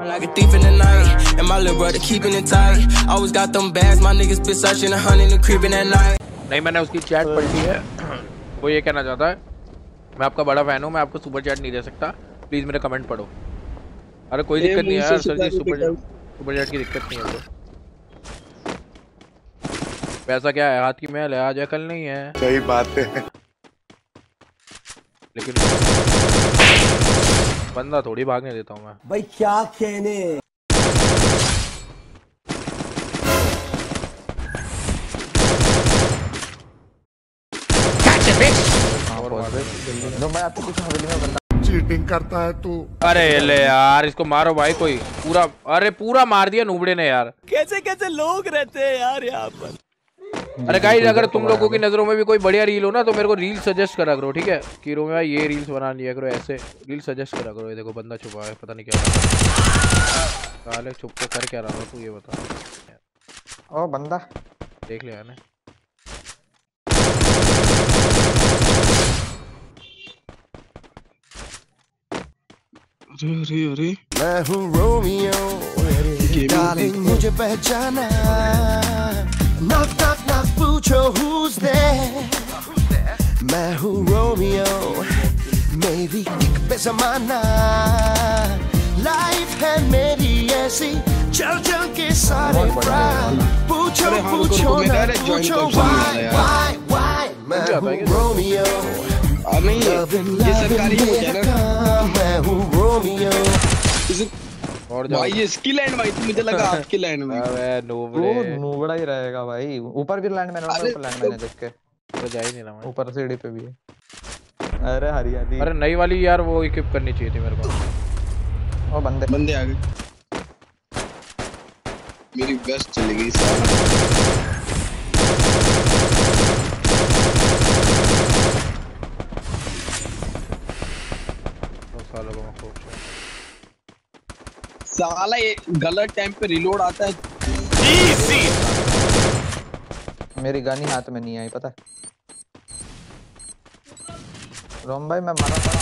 Like a thief in the night, and my little brother keeping it tight. Always got them bags, my niggas been searching and hunting and creeping at night. नहीं मैंने उसकी chat पढ़ ली है। वो ये कहना चाहता है मैं आपका बड़ा फैन हूँ, मैं आपको सुपर चैट नहीं दे सकता, प्लीज मेरा कमेंट पढ़ो। अरे कोई दिक्कत नहीं है यार सर जी, सुपर चैट की दिक्कत नहीं है तो। पैसा क्या है, हाथ की मैल है, आज है कल नहीं है। सही बात है, लेकिन बंदा थोड़ी भागने देता हूँ मैं भाई, क्या कहने। चीटिंग करता है तू। अरे ले यार इसको मारो भाई, कोई पूरा, अरे पूरा मार दिया नूबड़े ने यार। कैसे कैसे लोग रहते हैं यार यहाँ पर। अरे गाइस अगर तुम लोगों की नजरों में भी कोई बढ़िया रील हो ना तो मेरे को रील सजेस्ट करा करो, ठीक है? कि रो में भाई ये रील्स बना लिया करो, ऐसे रील सजेस्ट करा करो। ये देखो बंदा छुपा है, पता नहीं क्या साले छुप के कर क्या रहा था तू, ये बता। ओ बंदा देख लिया ने। अरे अरे मैं हूँ रोमियो, डार्लिंग मुझे पहचाना। Knock knock knock, पूछो who's there। मैं हूँ रोमियो, मेरी किक पे ज़माना। लाइफ है मेरी ऐसी, चल चल के सारे प्राण। पूछो पूछो ना पूछो why। मैं हूँ रोमियो, नहीं ये सरकारी हो जाए ना। मैं हूँ रोमियो। और भाई ये स्किल एंड भाई मुझे लगा आपकी लैंड में। अबे वो नूबड़ा ही रहेगा भाई। ऊपर भी लैंड मैंने, ऊपर लैंड मैंने देख के तो जा ही नहीं रहा मैं। ऊपर सीढ़ी पे भी है। अरे हरियाली। अरे नई वाली यार वो इक्विप करनी चाहिए थी मेरे को। ओ बंदे आ गए, मेरी बेस्ट चली गई साला। साला ये गलत टाइम पे रिलोड आता है। मेरी गन ही हाथ में नहीं आई, पता है रोम भाई। मैं मारा था,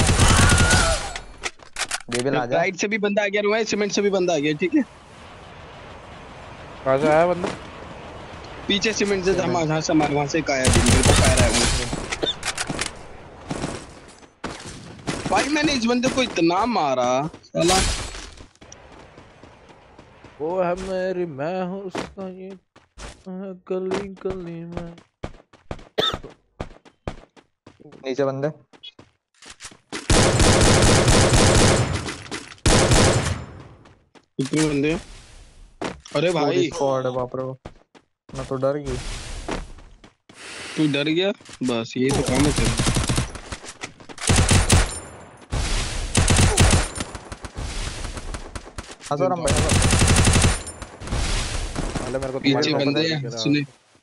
बेबी आ जा। राइट से भी बंदा आ गया, रोमा सीमेंट से भी बंदा आ गया, ठीक है? कहां से आया बंदा? पीछे सीमेंट से हम वहां से मार, वहां से काया दिन मेरे को काया रहा है भाई। मैंने इस बंदे को इतना मारा साला। वो है मेरी, मैं हूँ उसका, ये गली गली में। नीचे बंदे। कितने बंदे? अरे भाई स्क्वाड है, बाप रे। मैं तो डर गई। तू डर गया? बस ये तो काम है तेरा। हज़ार भाई मेरे को पीछे बंदे हैं, सुने।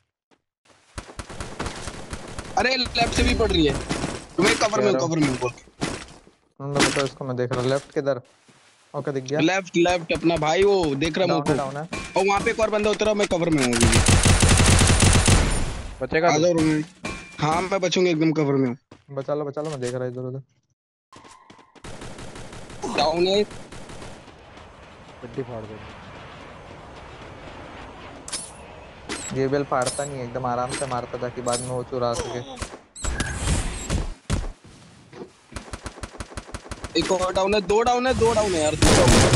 अरे लेफ्ट से भी पड़ रही है। तुम्हें कवर में बोल। मैं तो इसको मैं देख रहा हूं। लेफ्ट किधर? ओके दिख गया। लेफ्ट अपना भाई वो देख रहा मैं डाउन है। और वहां पे एक और बंदा उतरा, मैं कवर में हूं अभी। बचेगा? आ जाओ रूम में। हां मैं बचूंगा, एकदम कवर में हूं। बचा लो मैं देख रहा इधर उधर। डाउन है, गड्डी फाड़ दे। ये बेल फाड़ता नहीं, एकदम आराम से मारता ताकि बाद में वो चुरा सके। एक और डाउन है, दो डाउन है यार, 2 डाउन है।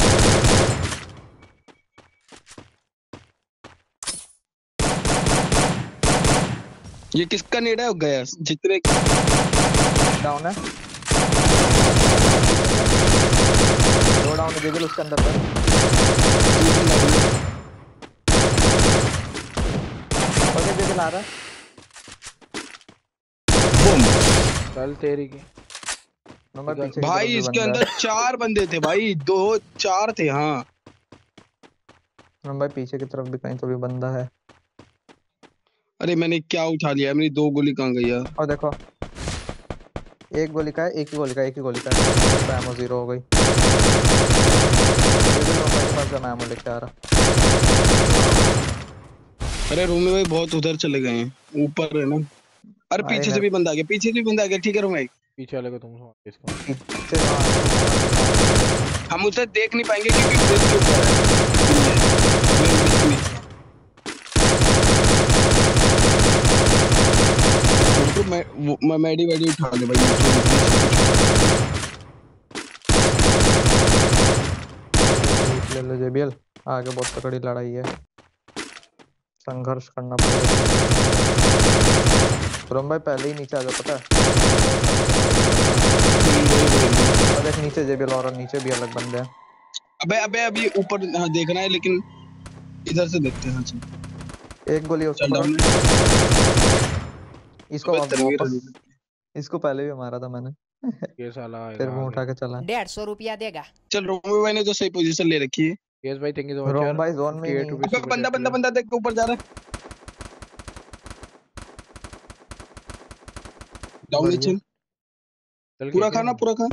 ये किसका नेड है? गया जितने डाउन है। 2 डाउन है बेल उसके अंदर पर। आ रहा चल तेरी की भाई। इसके अंदर 4 बंदे थे भाई, 4 थे। हाँ भाई पीछे की तरफ भी कहीं तो भी बंदा है। अरे मैंने क्या उठा लिया, मेरी 2 गोली कहाँ गई यार? और देखो एक गोली का है, एक ही गोली का एमो 0 हो गई। एमो लेके आ रहा। अरे रूम में भाई बहुत उधर चले गए हैं, ऊपर है ना। अरे पीछे से भी बंदा आ गया, ठीक है रूम भाई। पीछे वाले को तुम इसको। हम उसे देख नहीं पाएंगे क्योंकि ब्रिज के ऊपर है। मैं मेडी वेडी उठा ले भाई। ले लो जेबीएल, आगे बहुत तगड़ी लड़ाई है, संघर्ष करना पड़ेगा। रोम भाई पहले ही नीचे आ जाओ, पता है देख नीचे जेबीएल और नीचे भी अलग बंदे हैं। अबे अभी ऊपर देखना है लेकिन इधर से देखते हैं। एक गोली इसको पहले भी मारा था मैंने। ये साला फिर वो उठा के चला। 150 रुपया देगा। चल रोमी भाई ने तो सही पोजीशन ले रखी है। यस भाई थैंक यू सो मच। रोम भाई जोन में नहीं। बंदा देख के ऊपर जा रहा है। डाउन नीचे पूरा खा।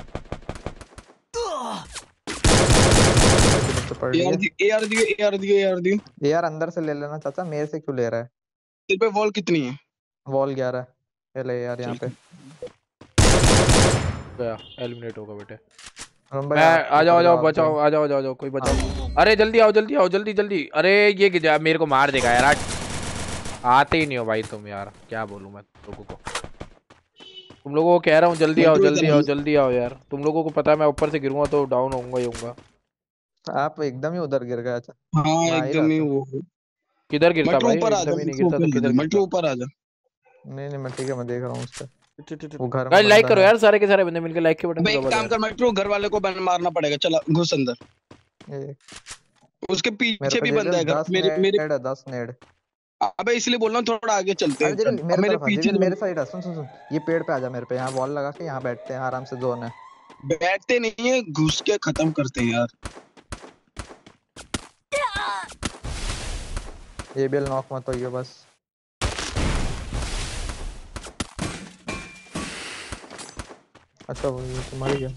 यार अंदर से ले लेना चाचा, मेरे से क्यों ले रहा है? तेरे पे वॉल कितनी है? वॉल 11 है। ले यार यहाँ पे गया, एलिमिनेट होगा बेटे। मैं आ जाओ बचाओ, आ जाओ कोई बचाओ। अरे जल्दी आओ जल्दी। अरे ये मेरे को मार देगा यार, आते ही नहीं हो भाई तुम यार, क्या बोलूं मैं लोगों को। तुम लोगों को कह रहा हूँ जल्दी आओ यार। तुम लोगों को पता है मैं ऊपर से गिरूंगा तो डाउन होऊंगा। आप एकदम ही उधर गिर गए। अच्छा हाँ एकदम ही वो किधर गिरता भाई? ऊपर आ जा, नहीं गिरता तो किधर गिरता? ऊपर आ जा। नहीं मैं ठीक है, मैं देख रहा हूँ उससे। वो घर गाइस लाइक करो यार, सारे के सारे बंदे मिलकर लाइक के बटन दबाओ। एक काम कर मेट्रो, घर वाले को मारना पड़ेगा। चला घुस अंदर। उसके पीछे भी बंदा है। मेरे 10 नेड। अबे इसलिए बोल रहा हूँ थोड़ा आगे चलते हैं। मेरे पीछे मेरे साइड है। सुन ये पेड़ पे आ जा मेरे पे, यहाँ वॉल लगा के यहाँ बैठते हैं आराम से। जोन है, बैठते नहीं है, घुस के खत्म करते हैं यार। ये बेल नॉक मत होइए बस। अच्छा वो तुम्हारी क्या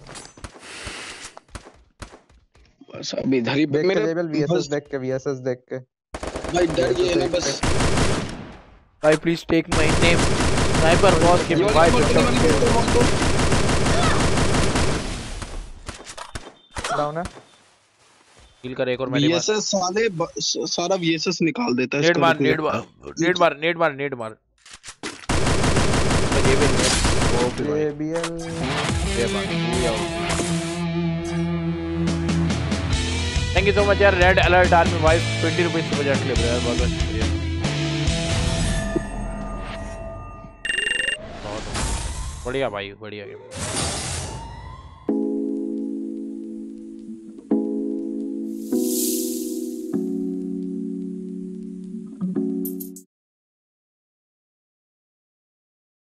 बस अभी इधर ही मेरे लेवल वीएसएस देख के भाई डर गए ना बस। भाई please take my name sniper boss के भाई डाउन है। किल कर एक और मैंने वीएसएस सारा वीएसएस निकाल देता है। नेड मार थैंक यू सो मच यार। Red alert army wife 20 rupees से बजा के ले यार, बहुत शुक्रिया। बढ़िया भाई, बढ़िया गेम।